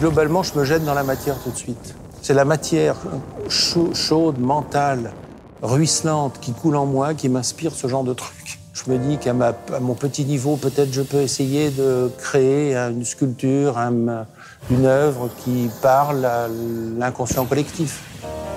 globalement, je me jette dans la matière tout de suite. C'est la matière chaude, mentale, ruisselante, qui coule en moi, qui m'inspire ce genre de truc. Je me dis qu'à mon petit niveau, peut-être je peux essayer de créer une sculpture, une œuvre qui parle à l'inconscient collectif.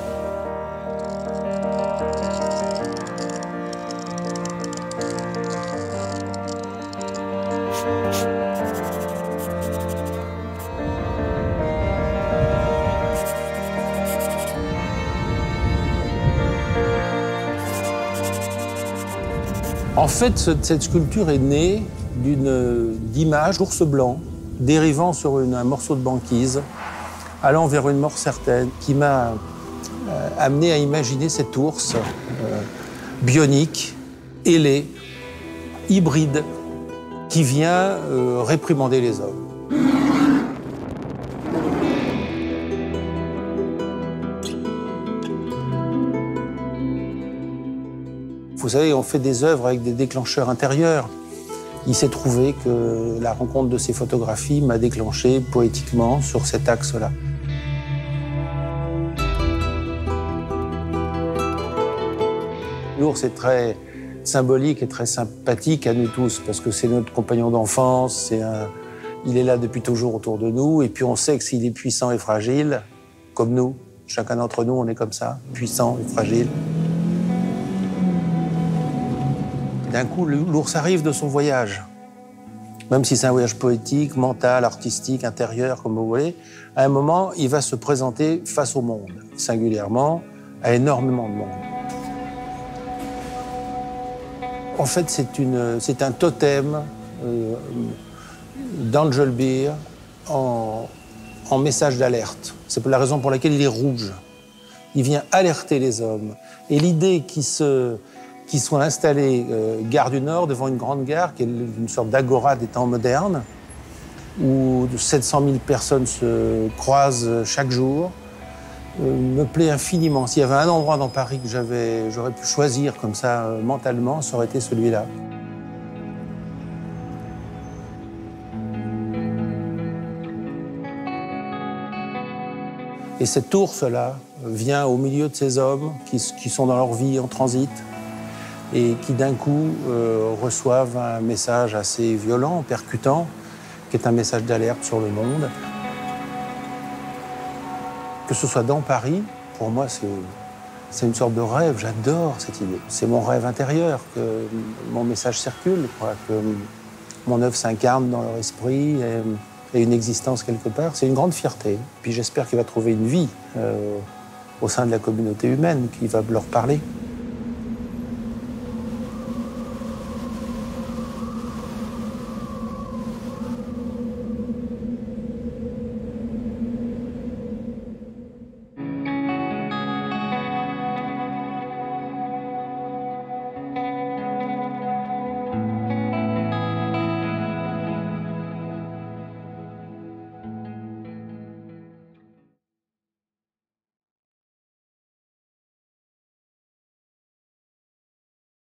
En fait, cette sculpture est née d'images d'ours blanc dérivant sur un morceau de banquise, allant vers une mort certaine, qui m'a amené à imaginer cet ours bionique, ailé, hybride, qui vient réprimander les hommes. Vous savez, on fait des œuvres avec des déclencheurs intérieurs. Il s'est trouvé que la rencontre de ces photographies m'a déclenché poétiquement sur cet axe-là. L'ours est très symbolique et très sympathique à nous tous, parce que c'est notre compagnon d'enfance, il est là depuis toujours autour de nous, et puis on sait que s'il est puissant et fragile, comme nous, chacun d'entre nous, on est comme ça, puissant et fragile. D'un coup, l'ours arrive de son voyage. Même si c'est un voyage poétique, mental, artistique, intérieur, comme vous voulez, à un moment, il va se présenter face au monde, singulièrement, à énormément de monde. En fait, c'est un totem d'Angel Beer en message d'alerte. C'est la raison pour laquelle il est rouge. Il vient alerter les hommes. Et l'idée qu'ils soient installés gare du Nord, devant une grande gare, qui est une sorte d'agora des temps modernes, où 700 000 personnes se croisent chaque jour, me plaît infiniment. S'il y avait un endroit dans Paris que j'aurais pu choisir comme ça mentalement, ça aurait été celui-là. Et cet ours-là vient au milieu de ces hommes qui sont dans leur vie en transit, et qui d'un coup reçoivent un message assez violent, percutant, qui est un message d'alerte sur le monde. Que ce soit dans Paris, pour moi, c'est une sorte de rêve. J'adore cette idée. C'est mon rêve intérieur, que mon message circule, quoi, que mon œuvre s'incarne dans leur esprit et une existence quelque part. C'est une grande fierté. Puis j'espère qu'il va trouver une vie au sein de la communauté humaine, qui va leur parler.